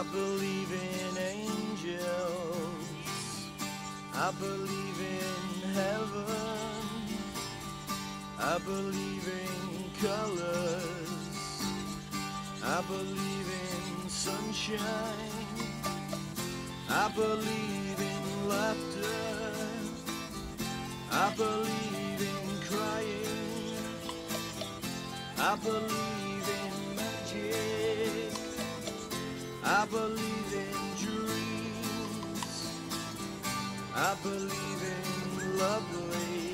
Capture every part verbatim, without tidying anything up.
believe in angels, I believe in heaven, I believe in colors, I believe in sunshine, I believe in laughter, I believe in crying, I believe in magic, I believe in dreams, I believe in lovely,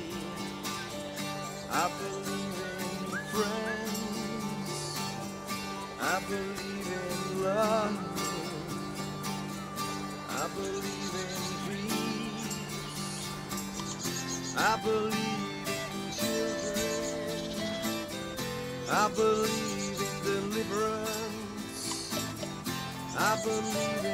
I believe in friends, I believe in love, I believe in peace, I believe in children, I believe in deliverance, I believe